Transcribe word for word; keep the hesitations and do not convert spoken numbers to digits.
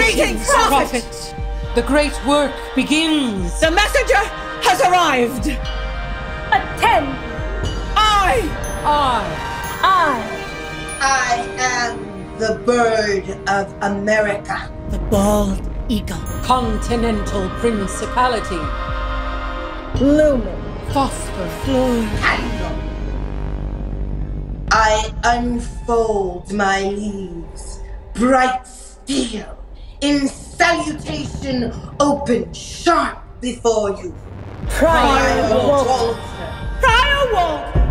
Greetings, prophet! The great work begins! The messenger has arrived! Attend! I! I! I! I am the bird of America. The bald eagle. Continental Principality. Lumen. Phosphor. Floor. Candle. I unfold my leaves, bright steel, in salutation, open sharp before you. Prior Walter. Walter. Prior Walter!